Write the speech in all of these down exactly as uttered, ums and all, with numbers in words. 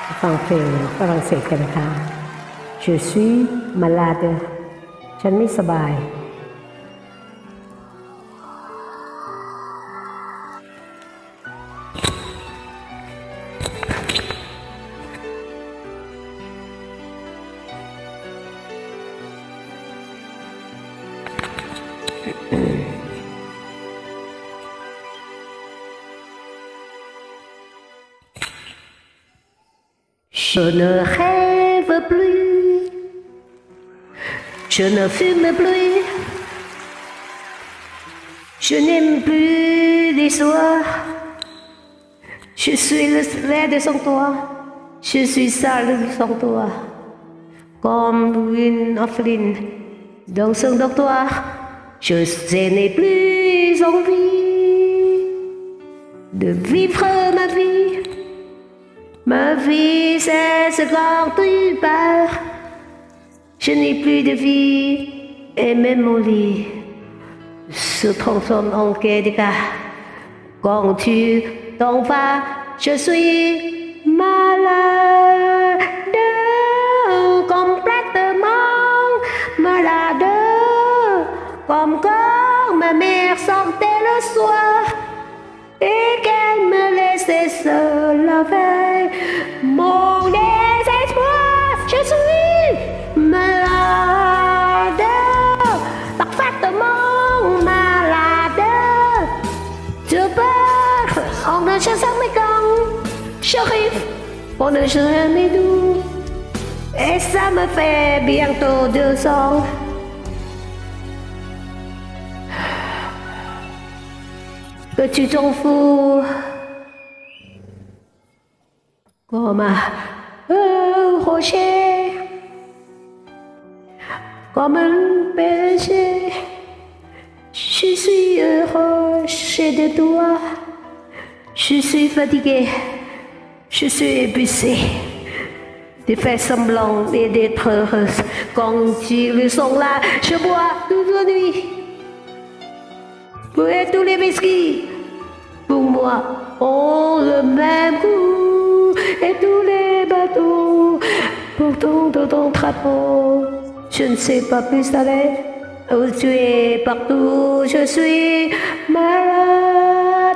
ฟังเพลงฝรั่งเศสกันนะคะ Je suis malade ฉันไม่สบาย Je ne rêve plus, je ne fume plus, je n'aime plus les soirs. Je suis le laid sans toi, je suis sale sans toi, comme une orpheline dans un dortoir. Je n'ai plus envie de vivre ma vie. Ma vie cesse quand tu pars. Je n'ai plus de vie et même mon lit se transforme en quai de gare. Quand tu t'en vas, je suis malade, complètement malade, comme quand ma mère sortait le soir et qu'elle me laissait seule la veille. Mon désespoir, je suis malade, parfaitement malade. Je pars en ne chassant mes gants, j'arrive pour ne jamais doux, et ça me fait bientôt deux ans. Que tu t'en fous comme un rocher, comme un péché. Je suis heureux chez de toi. Je suis fatigué, je suis épuisé de faire semblant et d'être heureuse. Quand tu le sens là, je bois toute la nuit. Et tous les whisky, pour moi, ont le même goût. Et tous les bateaux, pourtant dans ton trapeau, je ne sais pas plus aller. Où tu es, partout, je suis malade,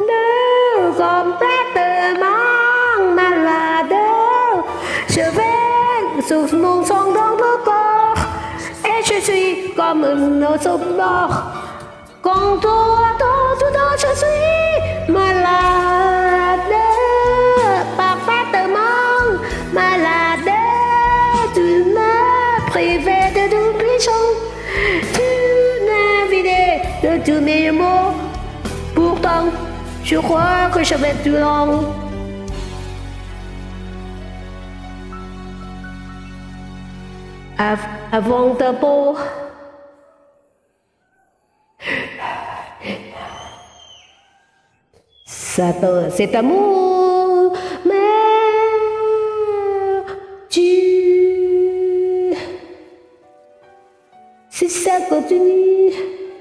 complètement malade. Je vais sous mon sang dans le corps, et je suis comme un oiseau mort. Quand toi, toi, tout toi, je suis malade, parfaitement malade. Tu m'as privé de tous mes chants, tu m'as vidé de tous mes mots. Pourtant, je crois que je vais tout long. Av avant ta peau. Cet amour me tue. Si ça continue,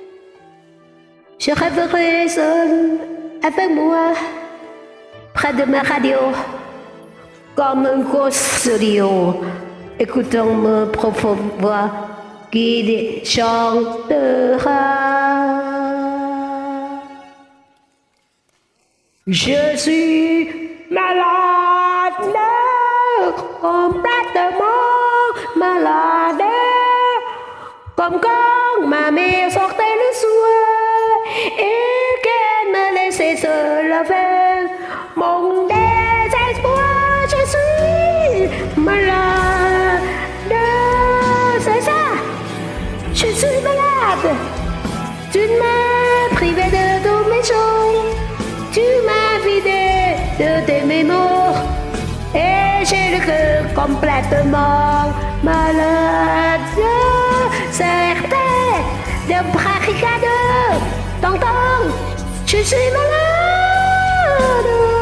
je rêverai seul avec moi, près de ma radio, comme un gosse lion, écoutant ma profonde voix qui chantera. Je suis malade, complètement malade, comme quand ma mère sortait le soir et qu'elle me laissait seule avec mon désespoir. Je suis malade, c'est ça, je suis malade. Tu m'as privé de tous mes jours. Tu m'as vidé de tes mémoires et j'ai le cœur complètement malade. Certains de barricades, t'entends, je suis malade.